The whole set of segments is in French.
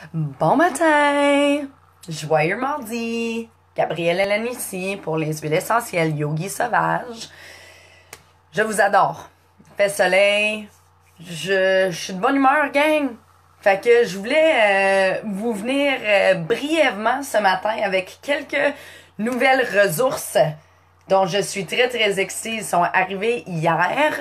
Bon matin! Joyeux mardi! Gabrielle Hélène ici pour les huiles essentielles Yogi Sauvage. Je vous adore. Il fait soleil. Je suis de bonne humeur, gang. Fait que je voulais vous venir brièvement ce matin avec quelques nouvelles ressources dont je suis très excitée. Ils sont arrivées hier.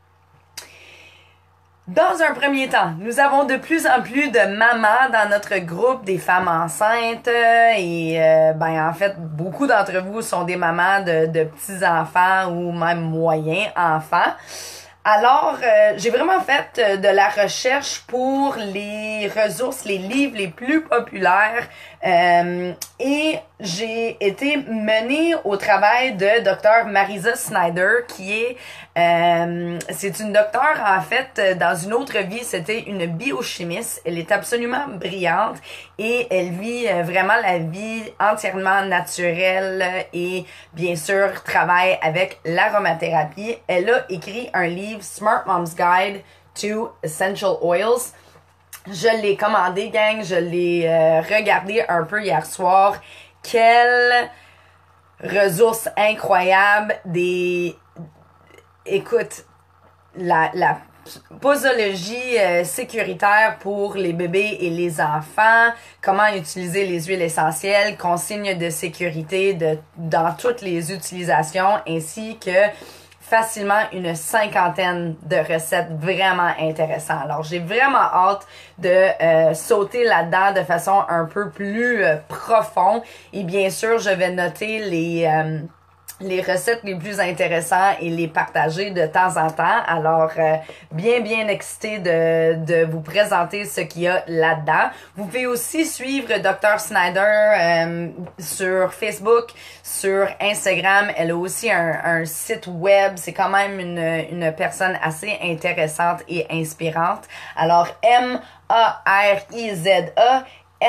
Dans un premier temps, nous avons de plus en plus de mamans dans notre groupe, des femmes enceintes et en fait, beaucoup d'entre vous sont des mamans de petits-enfants ou même moyens enfants. Alors, j'ai vraiment fait de la recherche pour les ressources, les livres les plus populaires et j'ai été menée au travail de Dr. Marisa Snyder qui est c'est une docteure en fait dans une autre vie, c'était une biochimiste. Elle est absolument brillante et elle vit vraiment la vie entièrement naturelle et bien sûr travaille avec l'aromathérapie. Elle a écrit un livre Smart Mom's Guide to Essential Oils. Je l'ai commandé, gang, je l'ai regardé un peu hier soir. Quelle ressource incroyable, écoute, la posologie sécuritaire pour les bébés et les enfants, comment utiliser les huiles essentielles, consignes de sécurité dans toutes les utilisations, ainsi que facilement une 50aine de recettes vraiment intéressantes. Alors, j'ai vraiment hâte de sauter là-dedans de façon un peu plus profonde. Et bien sûr, je vais noter les recettes les plus intéressantes et les partager de temps en temps. Alors, bien excitée de vous présenter ce qu'il y a là-dedans. Vous pouvez aussi suivre Dr. Snyder sur Facebook, sur Instagram. Elle a aussi un site web. C'est quand même une personne assez intéressante et inspirante. Alors, M-A-R-I-Z-A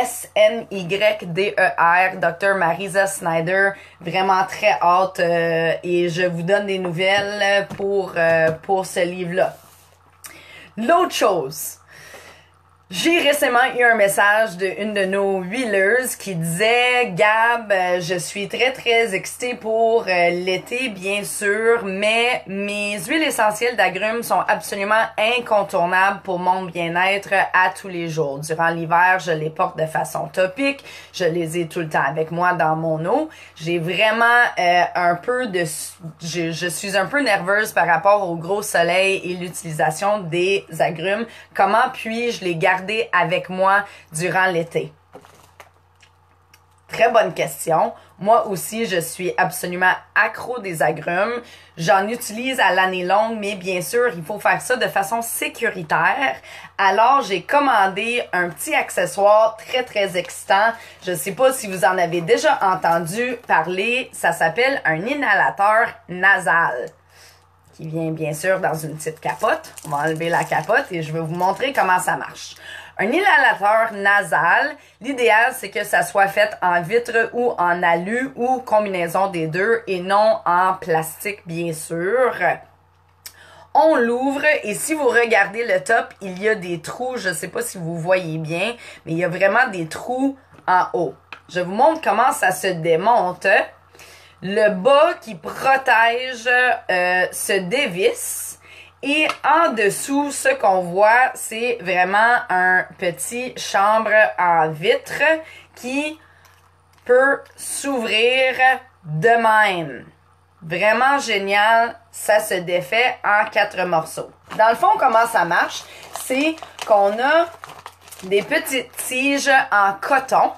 Snyder, Dr. Marisa Snyder, vraiment très hâte et je vous donne des nouvelles pour ce livre-là. L'autre chose, j'ai récemment eu un message d'une de nos huileuses qui disait « Gab, je suis très excitée pour l'été, bien sûr, mais mes huiles essentielles d'agrumes sont absolument incontournables pour mon bien-être à tous les jours. Durant l'hiver, je les porte de façon topique, je les ai tout le temps avec moi dans mon eau. J'ai vraiment je suis un peu nerveuse par rapport au gros soleil et l'utilisation des agrumes. Comment puis-je les garder avec moi durant l'été? Très bonne question. Moi aussi, je suis absolument accro des agrumes. J'en utilise à l'année longue, mais bien sûr, il faut faire ça de façon sécuritaire. Alors, j'ai commandé un petit accessoire très excitant. Je sais pas si vous en avez déjà entendu parler. Ça s'appelle un inhalateur nasal, qui vient bien sûr dans une petite capote. On va enlever la capote et je vais vous montrer comment ça marche. Un inhalateur nasal, l'idéal c'est que ça soit fait en vitre ou en alu ou combinaison des deux et non en plastique bien sûr. On l'ouvre et si vous regardez le top, il y a des trous, je sais pas si vous voyez bien, mais il y a vraiment des trous en haut. Je vous montre comment ça se démonte. Le bas qui protège se dévisse et en dessous, ce qu'on voit, c'est vraiment un petit chambre en vitre qui peut s'ouvrir de même. Vraiment génial, ça se défait en 4 morceaux. Dans le fond, comment ça marche? C'est qu'on a des petites tiges en coton.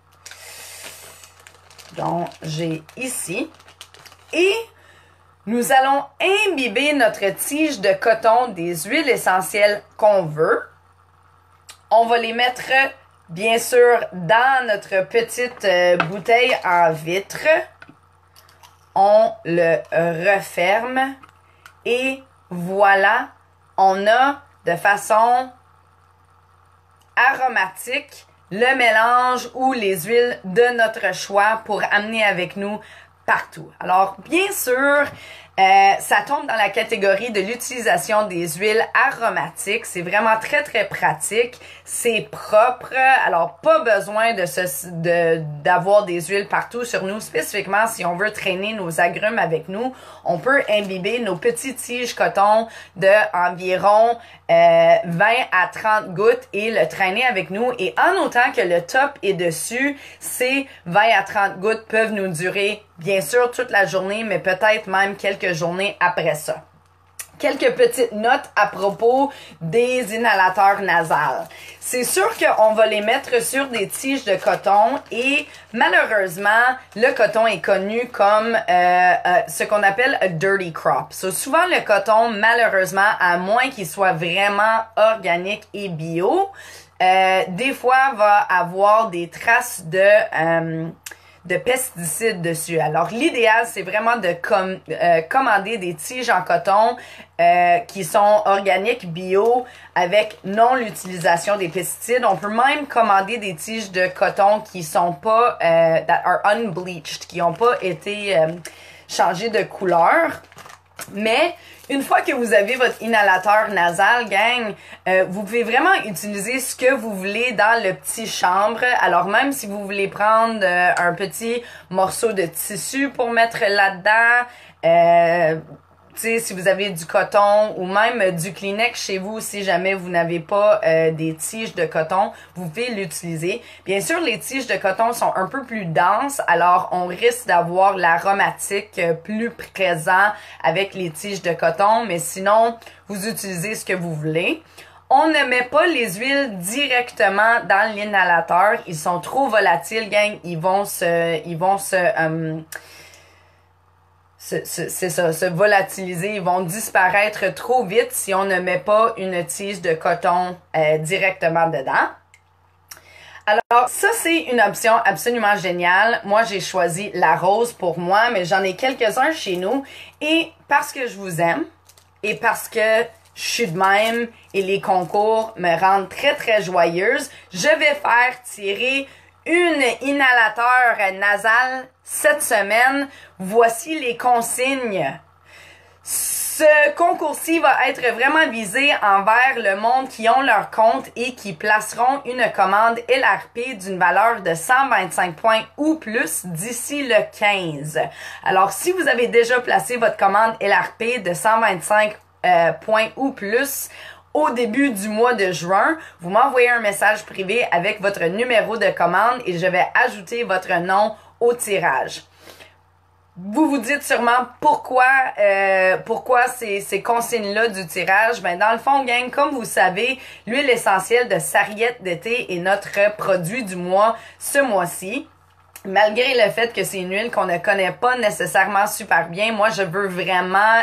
Donc, j'ai ici. Et nous allons imbiber notre tige de coton des huiles essentielles qu'on veut. On va les mettre, bien sûr, dans notre petite bouteille en vitre. On le referme. Et voilà, on a de façon aromatique le mélange ou les huiles de notre choix pour amener avec nous partout. Alors, bien sûr, Ça tombe dans la catégorie de l'utilisation des huiles aromatiques. C'est vraiment très, très pratique. C'est propre. Alors, pas besoin d'avoir des huiles partout sur nous. Spécifiquement, si on veut traîner nos agrumes avec nous, on peut imbiber nos petites tiges coton de environ 20 à 30 gouttes et le traîner avec nous. Et en autant que le top est dessus, ces 20 à 30 gouttes peuvent nous durer, bien sûr, toute la journée, mais peut-être même quelques journées après ça. Quelques petites notes à propos des inhalateurs nasales. C'est sûr qu'on va les mettre sur des tiges de coton et malheureusement, le coton est connu comme ce qu'on appelle a dirty crop. So, souvent, le coton, malheureusement, à moins qu'il soit vraiment organique et bio, des fois, va avoir des traces de pesticides dessus. Alors, l'idéal, c'est vraiment de commander des tiges en coton qui sont organiques, bio, avec non l'utilisation des pesticides. On peut même commander des tiges de coton qui sont pas that are unbleached, qui ont pas été changées de couleur. Mais une fois que vous avez votre inhalateur nasal, gang, vous pouvez vraiment utiliser ce que vous voulez dans le petit chambre. Alors même si vous voulez prendre un petit morceau de tissu pour mettre là-dedans, tu sais, si vous avez du coton ou même du Kleenex chez vous, si jamais vous n'avez pas des tiges de coton, vous pouvez l'utiliser. Bien sûr, les tiges de coton sont un peu plus denses, alors on risque d'avoir l'aromatique plus présent avec les tiges de coton, mais sinon, vous utilisez ce que vous voulez. On ne met pas les huiles directement dans l'inhalateur. Ils sont trop volatiles, gang. Ils vont se volatiliser, ils vont disparaître trop vite si on ne met pas une tige de coton directement dedans. Alors, ça, c'est une option absolument géniale. Moi, j'ai choisi la rose pour moi, mais j'en ai quelques-uns chez nous. Et parce que je vous aime, et parce que je suis de même, et les concours me rendent très, très joyeuse, je vais faire tirer une inhalateur nasal cette semaine. Voici les consignes. Ce concours-ci va être vraiment visé envers le monde qui ont leur compte et qui placeront une commande LRP d'une valeur de 125 points ou plus d'ici le 15. Alors, si vous avez déjà placé votre commande LRP de 125 points ou plus, au début du mois de juin, vous m'envoyez un message privé avec votre numéro de commande et je vais ajouter votre nom au tirage. Vous vous dites sûrement pourquoi ces consignes-là du tirage. Ben dans le fond, gang, comme vous savez, l'huile essentielle de sarriette d'été est notre produit du mois ce mois-ci. Malgré le fait que c'est une huile qu'on ne connaît pas nécessairement super bien, moi je veux vraiment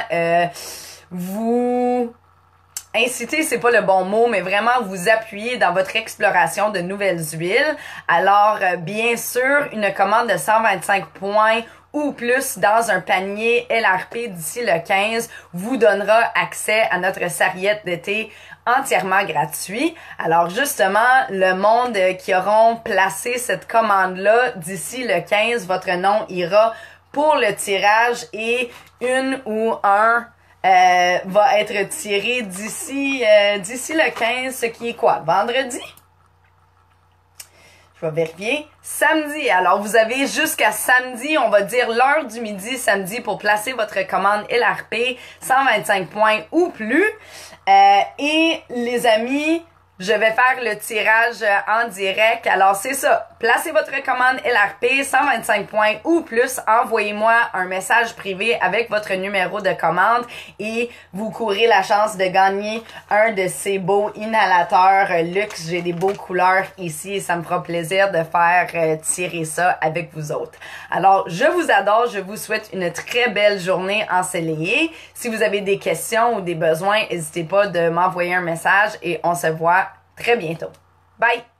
vous inciter, c'est pas le bon mot, mais vraiment vous appuyer dans votre exploration de nouvelles huiles. Alors, bien sûr, une commande de 125 points ou plus dans un panier LRP d'ici le 15 vous donnera accès à notre sarriette d'été entièrement gratuit. Alors justement, le monde qui auront placé cette commande-là d'ici le 15, votre nom ira pour le tirage et une ou un va être tiré d'ici le 15, ce qui est quoi? Vendredi? Je vais vérifier. Samedi. Alors, vous avez jusqu'à samedi, on va dire l'heure du midi samedi pour placer votre commande LRP, 125 points ou plus. Et les amis, je vais faire le tirage en direct. Alors, c'est ça. Placez votre commande LRP, 125 points ou plus. Envoyez-moi un message privé avec votre numéro de commande et vous courez la chance de gagner un de ces beaux inhalateurs luxe. J'ai des beaux couleurs ici et ça me fera plaisir de faire tirer ça avec vous autres. Alors, je vous adore. Je vous souhaite une très belle journée ensoleillée. Si vous avez des questions ou des besoins, n'hésitez pas de m'envoyer un message et on se voit très bientôt. Bye!